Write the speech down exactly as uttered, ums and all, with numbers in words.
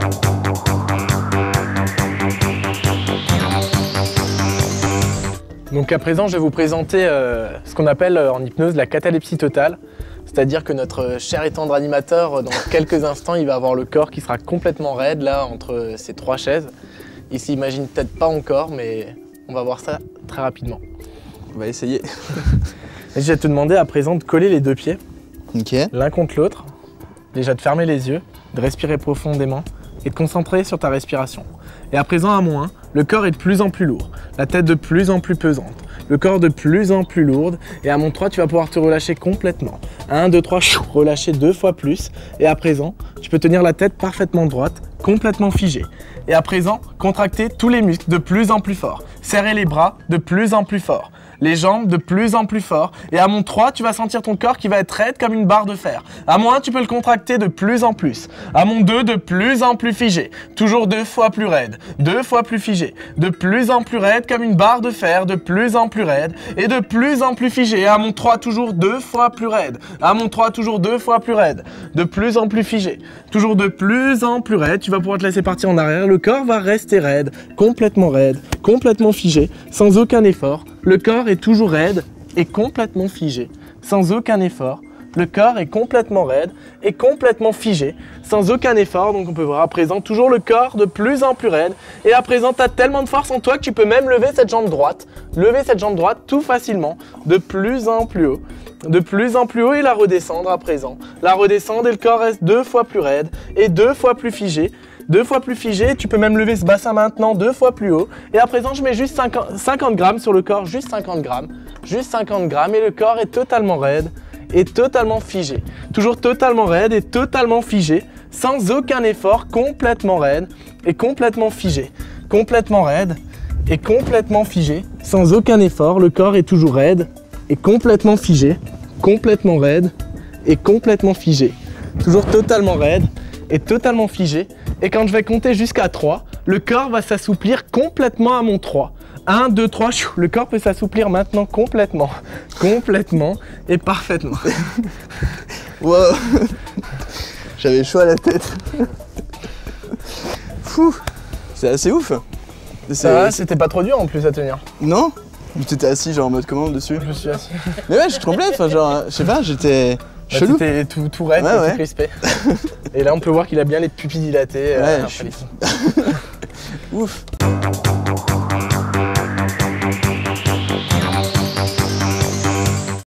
Donc à présent, je vais vous présenter euh, ce qu'on appelle euh, en hypnose la catalepsie totale. C'est-à-dire que notre cher et tendre animateur, dans quelques instants, il va avoir le corps qui sera complètement raide, là, entre ces trois chaises. Il s'imagine peut-être pas encore, mais on va voir ça très rapidement. On va essayer. Et je vais te demander à présent de coller les deux pieds, okay. l'un contre l'autre. Déjà de fermer les yeux, de respirer profondément et de concentrer sur ta respiration. Et à présent, à mon un, le corps est de plus en plus lourd, la tête de plus en plus pesante, le corps de plus en plus lourde. Et à mon trois, tu vas pouvoir te relâcher complètement. un, deux, trois, relâcher deux fois plus. Et à présent, tu peux tenir la tête parfaitement droite, complètement figée. Et à présent, contracter tous les muscles de plus en plus fort. Serrer les bras de plus en plus fort. Les jambes de plus en plus fort. Et à mon trois, tu vas sentir ton corps qui va être raide comme une barre de fer. À mon un, tu peux le contracter de plus en plus. À mon deux, de plus en plus figé. Toujours deux fois plus raide. Deux fois plus figé. De plus en plus raide comme une barre de fer. De plus en plus raide. Et de plus en plus figé. Et à mon trois, toujours deux fois plus raide. À mon trois, toujours deux fois plus raide. De plus en plus figé. Toujours de plus en plus raide. Tu vas pouvoir te laisser partir en arrière. Le corps va rester raide. Complètement raide. Complètement figé. Sans aucun effort. Le corps est toujours raide et complètement figé, sans aucun effort. Le corps est complètement raide et complètement figé, sans aucun effort. Donc on peut voir à présent toujours le corps de plus en plus raide. Et à présent, tu as tellement de force en toi que tu peux même lever cette jambe droite. Lever cette jambe droite tout facilement, de plus en plus haut. De plus en plus haut et la redescendre à présent. La redescendre et le corps reste deux fois plus raide et deux fois plus figé. Deux fois plus figé, tu peux même lever ce bassin maintenant deux fois plus haut. Et à présent, je mets juste cinquante grammes sur le corps, juste cinquante grammes. Juste cinquante grammes et le corps est totalement raide et totalement figé. Toujours totalement raide et totalement figé, sans aucun effort, complètement raide et complètement figé. Complètement raide et complètement figé, sans aucun effort, le corps est toujours raide et complètement figé. Complètement raide et complètement figé. Toujours totalement raide et totalement figé. Et quand je vais compter jusqu'à trois, le corps va s'assouplir complètement à mon trois. un, deux, trois, le corps peut s'assouplir maintenant complètement. Complètement et parfaitement. Wow. J'avais chaud à la tête. Fou. C'est assez ouf. Ça va, c'était pas trop dur en plus à tenir. Non? Tu étais assis genre en mode commande dessus? Je me suis assis. Mais ouais, je tremblais, enfin genre, je sais pas, j'étais... Bah, tu étais tout, tout raide, ouais, et ouais. tout crispé. Et là, on peut voir qu'il a bien les pupilles dilatées. Ouais, euh, je suis... Ouf.